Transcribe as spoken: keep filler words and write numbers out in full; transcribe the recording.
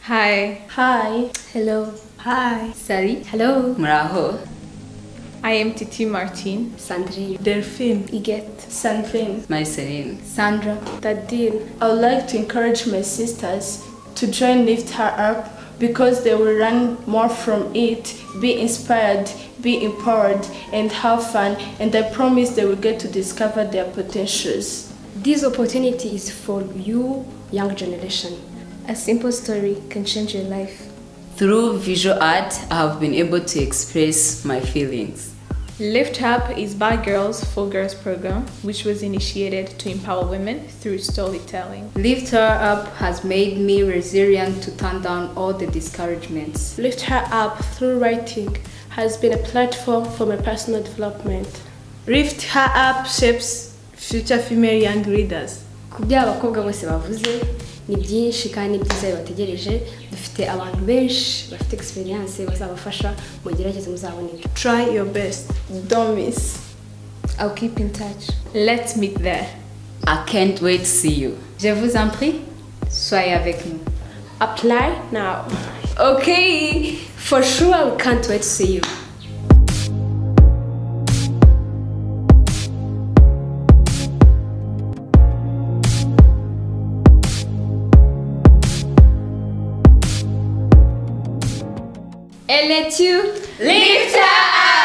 Hi. Hi. Hello. Hi. Sally. Hello. Mraho. I am Titi Martin. Sandrine. Delphine. Iget. Sandrine. Marceline. Sandra. Tadine. I would like to encourage my sisters to join Lift Her Up because they will learn more from it, be inspired, be empowered, and have fun, and I promise they will get to discover their potentials. This opportunity is for you, young generation. A simple story can change your life. Through visual art, I have been able to express my feelings. Lift Up is by Girls for Girls program, which was initiated to empower women through storytelling. Lift Her Up has made me resilient to turn down all the discouragements. Lift Her Up through writing has been a platform for my personal development. Lift Her Up shapes future female young leaders. Ku byo abakobwa bose bavuze ni byinshi kandi byiza bibategereje. Dufite abantu benshi bafite experience bazabafasha mugerageze muzaboneke. Try your best. Don't miss. I'll keep in touch. Let's meet there. I can't wait to see you. Je vous en prie, soyez avec nous. Apply now. Okay, for sure we can't wait to see you. Elle est tu? Lift her up!